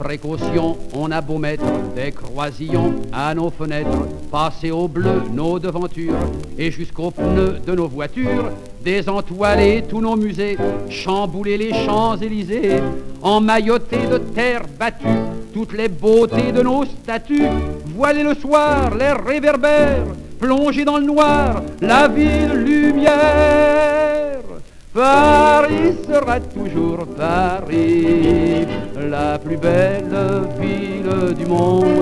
Précaution, on a beau mettre des croisillons à nos fenêtres, passer au bleu nos devantures et jusqu'aux pneus de nos voitures, désentoiler tous nos musées, chambouler les Champs-Élysées, emmailloter de terre battue toutes les beautés de nos statues, voiler le soir les réverbères, plonger dans le noir la ville lumière. Paris sera toujours Paris, la plus belle ville du monde,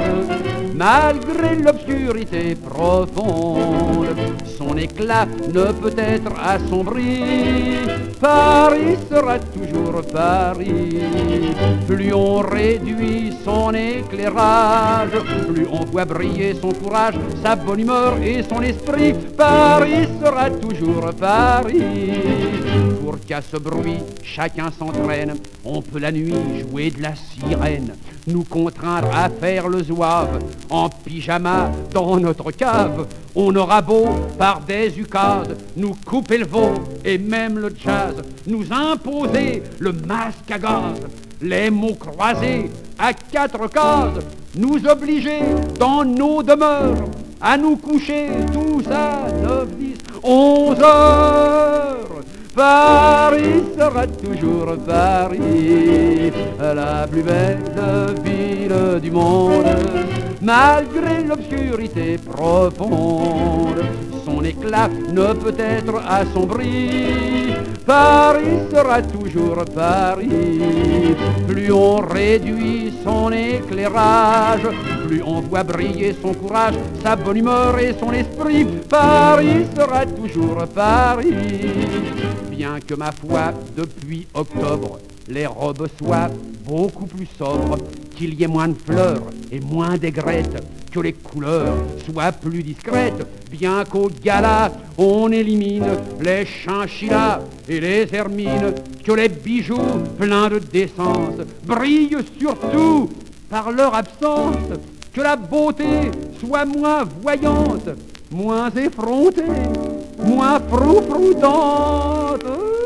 malgré l'obscurité profonde, son éclat ne peut être assombri. Paris sera toujours Paris, plus on réduit son éclairage, plus on voit briller son courage, sa bonne humeur et son esprit. Paris sera toujours Paris. Pour qu'à ce bruit chacun s'entraîne, on peut la nuit jouer de la sirène, nous contraindre à faire le zouave en pyjama dans notre cave. On aura beau par des ukases nous couper le veau et même le jazz, nous imposer le masque à gaz, les mots croisés à 4 cases, nous obliger dans nos demeures à nous coucher tous à 9, 10, 11 heures. Paris sera toujours Paris, la plus belle ville du monde, malgré l'obscurité profonde, son éclat ne peut être assombri. Paris sera toujours Paris, plus on réduit son éclairage, plus on voit briller son courage, sa bonne humeur et son esprit. Paris sera toujours Paris. Bien que ma foi, depuis octobre, les robes soient beaucoup plus sobres, qu'il y ait moins de fleurs et moins d'aigrettes, que les couleurs soient plus discrètes, bien qu'au gala on élimine les chinchillas et les hermines, que les bijoux pleins de décence brillent surtout par leur absence, que la beauté soit moins voyante, moins effrontée, moins froufroutante.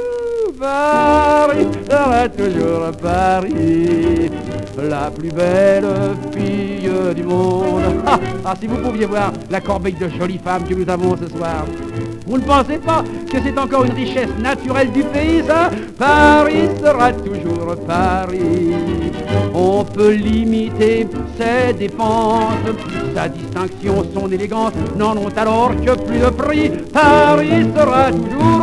Paris sera toujours Paris, la plus belle fille du monde. Ah, si vous pouviez voir la corbeille de jolies femmes que nous avons ce soir. Vous ne pensez pas que c'est encore une richesse naturelle du pays, ça? Paris sera toujours Paris. On peut limiter ses dépenses, sa distinction, son élégance n'en ont alors que plus de prix. Paris sera toujours